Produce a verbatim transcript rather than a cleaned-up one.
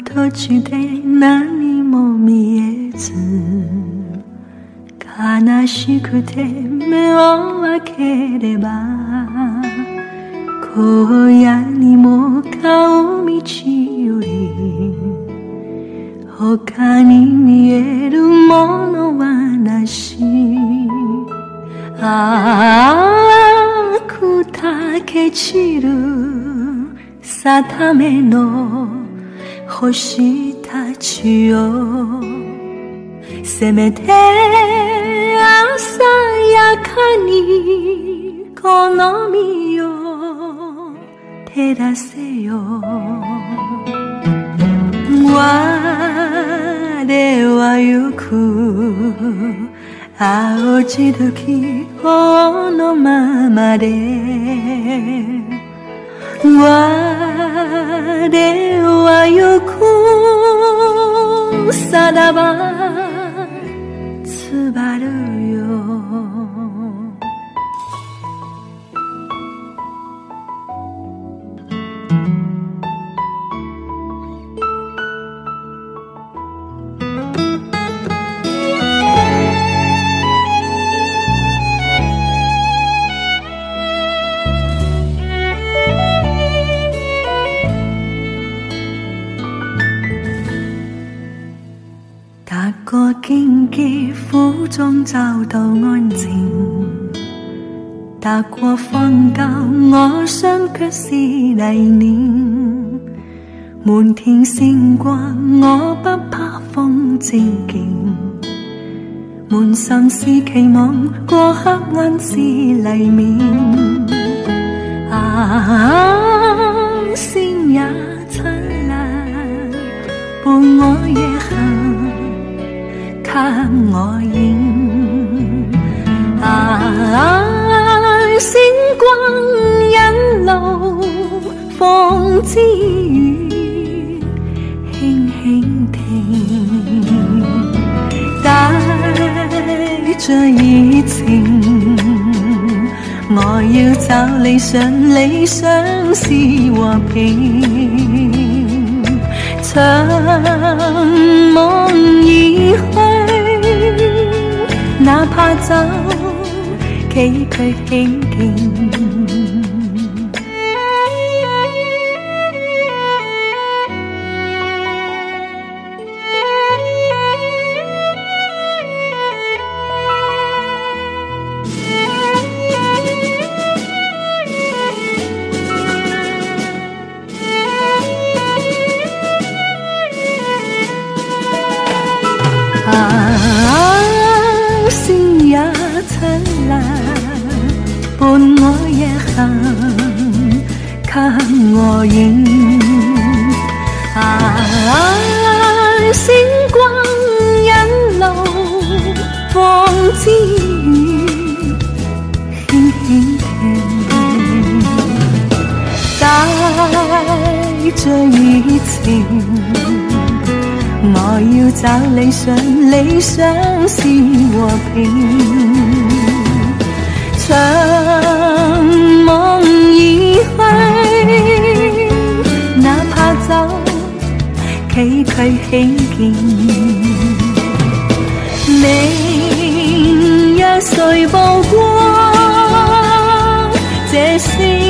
途中で何も見えず悲しくて目を開ければ荒野にも顔道より他に見えるものはなしああ砕け散る定めの星たちをせめて朝やかにこの身を照らせよ我は行く青じる気泡のままで我は行くさらばつばるよ踏過荊棘苦中找到安靜踏過荒郊我想卻是泥濘滿天星光我不怕風正勁滿心是期望過黑暗是黎明啊星也燦爛伴我夜行看我影啊星光引路風之雨輕輕停帶着熱情我要找理想理想是和平長夢已去哪怕走崎嶇險徑伴我夜行，看我影啊！星光引路，風之雨輕輕停，帶着熱情，我要找理想，理想是和平。長夢已去，哪怕走崎嶇險徑。明日誰曝光這星